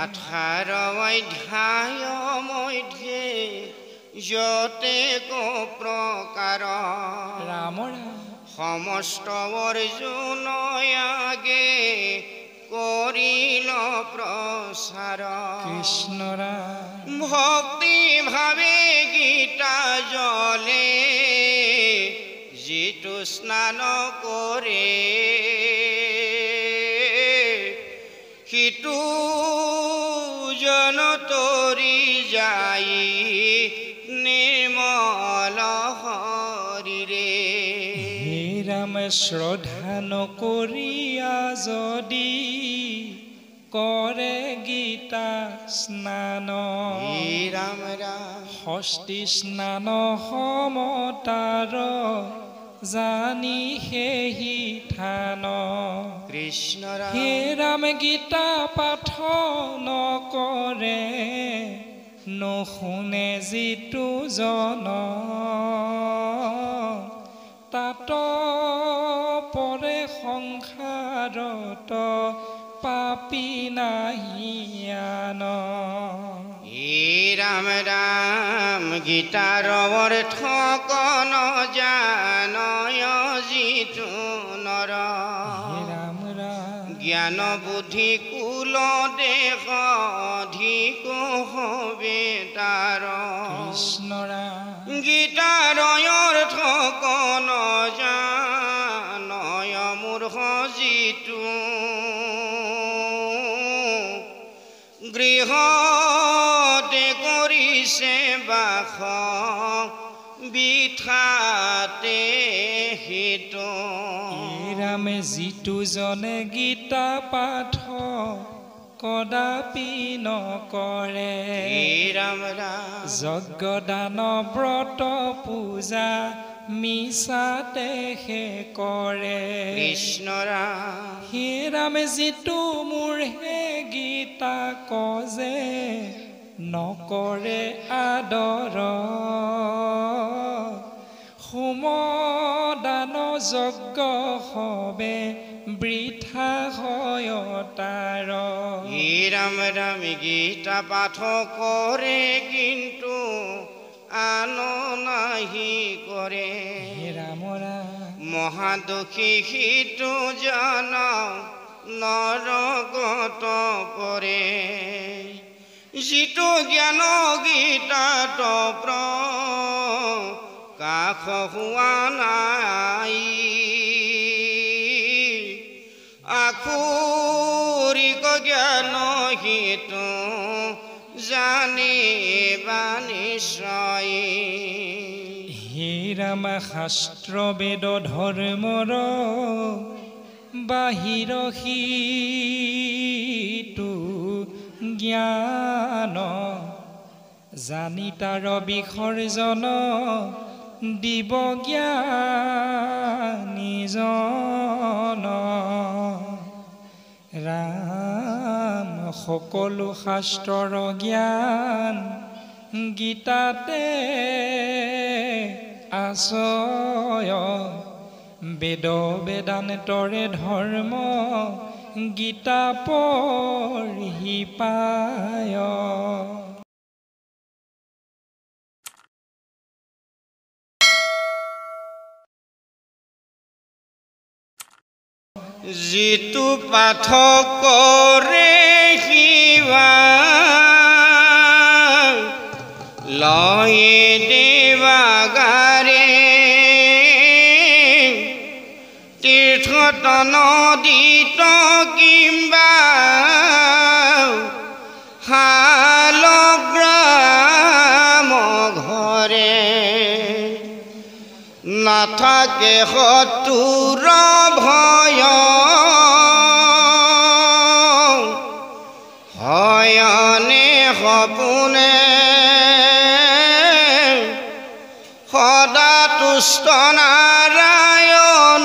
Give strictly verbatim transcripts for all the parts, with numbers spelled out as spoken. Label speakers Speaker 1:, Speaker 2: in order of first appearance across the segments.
Speaker 1: আঠাৰ অধ্যায় মধ্যে যতে কো প্ৰকাৰ
Speaker 2: ৰাম
Speaker 1: সমস্ত অৰ্জুন আগে কৰিল প্ৰচাৰ
Speaker 2: কৃষ্ণ ৰাম
Speaker 1: ভক্তি ভাৱে গীতা জলে যিটো স্নান কৰে সিটো জন তৰি যাই নিৰ্মল হৰিৰে
Speaker 2: হে ৰাম শ্ৰদ্ধা নকৰিয়া যদি কৰে গীতা স্নান
Speaker 1: হে ৰাম ৰাম
Speaker 2: ষষ্ঠী স্নান সমতাৰ জানি সেহি থান
Speaker 1: কৃষ্ণ ৰাম
Speaker 2: হে ৰাম গীতা পাঠ নকৰে নুশুনে যিটো জন তাত পৰে সংসাৰত পাপী নাহিয়ান
Speaker 1: হে ৰাম ৰাম গীতাৰ অৰ্থ কন জানয় যিটো নৰ
Speaker 2: ৰাম ৰাম
Speaker 1: জ্ঞান বুদ্ধি কুল দেশ অধিক হবে তাৰ
Speaker 2: কৃষ্ণ ৰাম
Speaker 1: গীতাৰ অৰ্থ কন জানয় মূৰ্খ যিটো গৃহতে কৰিছে বাস বিঠাতে হিতো
Speaker 2: ৰামে যিটো জনে গীতা পাঠ কদাপি নকৰে
Speaker 1: ৰাম ৰাম
Speaker 2: যজ্ঞ দান ব্ৰত পূজা মিছাতে হে কৰে
Speaker 1: কৃষ্ণ ৰাম
Speaker 2: হে ৰামে যিটো মোৰ হে গীতা কজে নকৰে আদৰ হোম দান যজ্ঞ হবে বৃথা হয় তাৰ
Speaker 1: হে ৰাম ৰাম গীতা পাঠ কৰে কিন্তু আন নাহি কৰে
Speaker 2: হে ৰাম ৰাম
Speaker 1: মহাদুখী সিটো জন নৰগত পৰে যিটো জ্ঞান গীতাত প্ৰকাশ হোৱা নাই আখুৰিক জ্ঞান সিটো জানিবা নিশ্চয়
Speaker 2: হে ৰাম শাস্ত্ৰ বেদ ধৰ্মৰ বাহিৰ সিটো জ্ঞান জানি তাৰ বিসৰ্জন দিব জ্ঞানীজন ৰাম সকলো শাস্ত্ৰৰ জ্ঞান গীতাতে আছয় বেদ বেদান্তৰে ধৰ্ম গীতা পঢ়ি পায়
Speaker 1: যিটো পাঠ কৰে শিৱা লয়ে দেৱাগাৰে তীৰ্থত নদীত কিম্বা শালগ্ৰাম ঘৰে নাথাকে শত্ৰুৰ ভয় হয়নে সপোনে সদা তুষ্ট নাৰায়ণ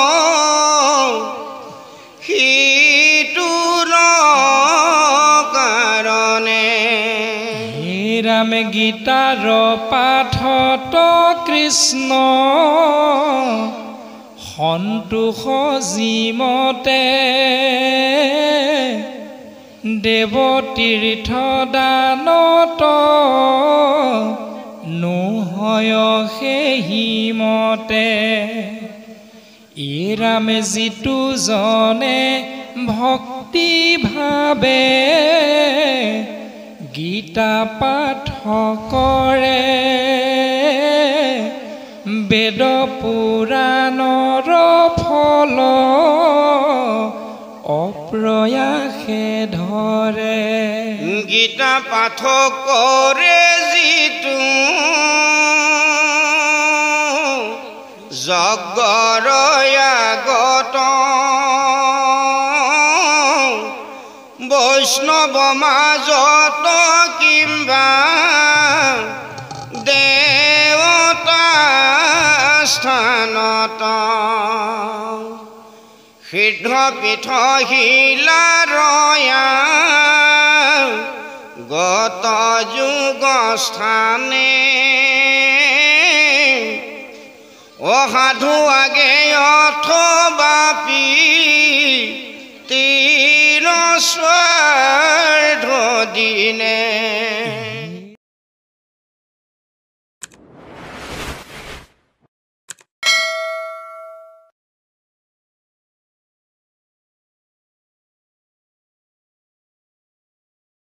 Speaker 1: সিটোৰ কাৰণে
Speaker 2: হে ৰাম গীতাৰ পাঠত কৃষ্ণ সন্তোষ জীমতে দেৱতীৰ্থ দানত নোহয় সেইমতে ইৰাম যিটো জনে ভক্তি ভাবে গীতা পাঠ কৰে বেদ পুৰাণৰ ফল অপ্ৰয়াসে ধৰে
Speaker 1: গীতা পাঠ কৰে যিটো যজ্ঞৰ আগত বৈষ্ণৱ মাজত কিম্বা দেৱতা স্থানত সিদ্ধ পীঠ শিলাৰয়া গত যুগ স্থানে অসাধু আগে অথবা পি তীৰ স্বাৰ্থ দিনে